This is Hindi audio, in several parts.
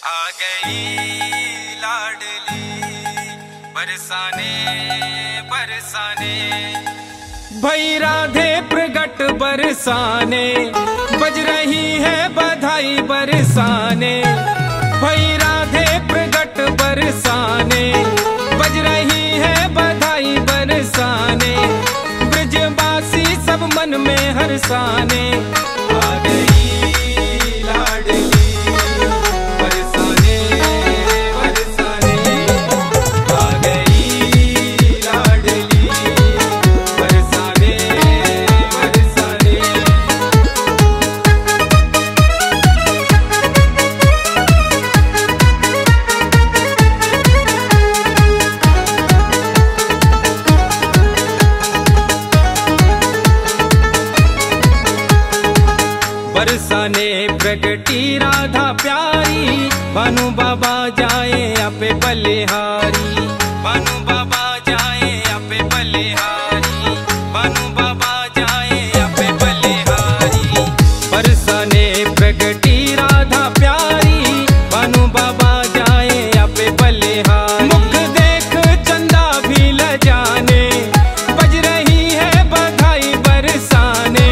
आ गई लाडली बरसाने बरसाने, भई राधे प्रगट बरसाने, बज रही है बधाई बरसाने। भई राधे प्रगट बरसाने, बज रही है बधाई बरसाने, ब्रजवासी सब मन में हर्षाने। आ गई बरसाने प्रगटी राधा प्यारी, भानु बाबा जाए आपे बलिहारी, भानु बाबा जाए आपे बलिहारी, भानु बाबा जाए आपे बलिहारी। बरसाने प्रगटी राधा प्यारी, भानु बाबा जाए आपे बलिहारी, मुख देख चंदा भी लजाने, बज रही है बधाई बरसाने।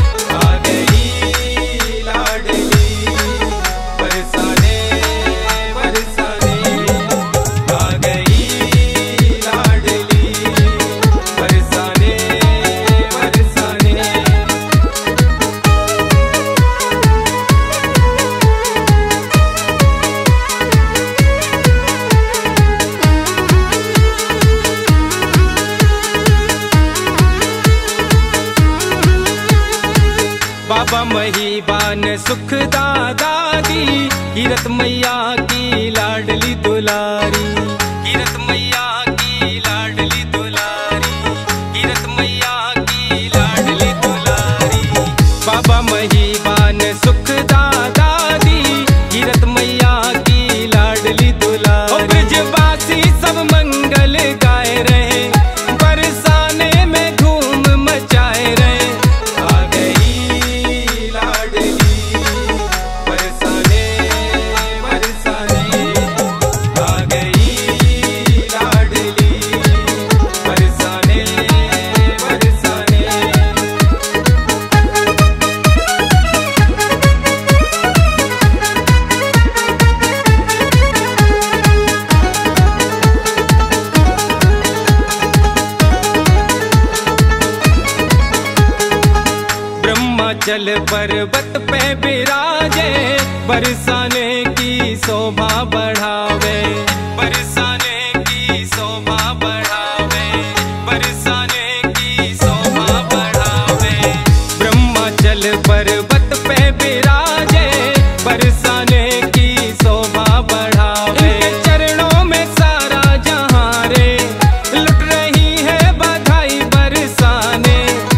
बाबा महीबान सुख दादा दी, कीरत मैया की लाडली दुलारी, कीरत मैया की लाडली दुलारी, कीरत मैया की लाडली दुलारी। बाबा महीबान सुख दादा दी, कीरत मैया की लाडली दुलारी, ब्रजवासी सब मंगल गाए रहे, बरसाने में धूम मचाए रहे। जल पर्वत पे विराजे, बरसाने की शोभा बढ़ावे, बरसाने की शोभा बढ़ावे, बरसाने की शोभा बढ़ावे। ब्रह्माचल पर्वत पे विराजे, बरसाने की शोभा बढ़ावे, चरणों में सारा जहां रे, लुट रही है बधाई बरसाने।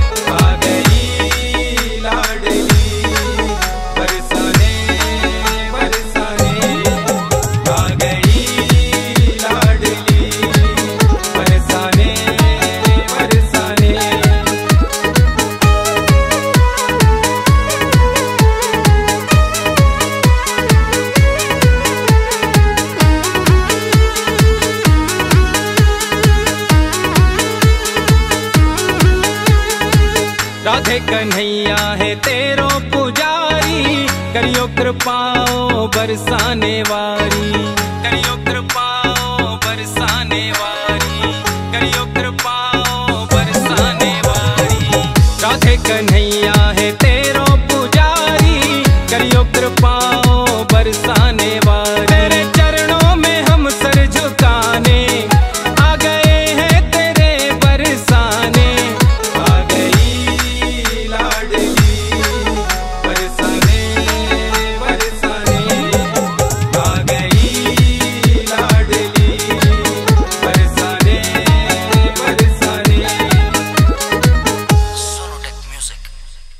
राधे कन्हैया है तेरो पुजारी, करियो कृपाओ बरसाने वारी, करियो कृपाओ बरसाने वारी, करियो कृपाओ बरसाने वारी। राधे कन्हैया है तेरो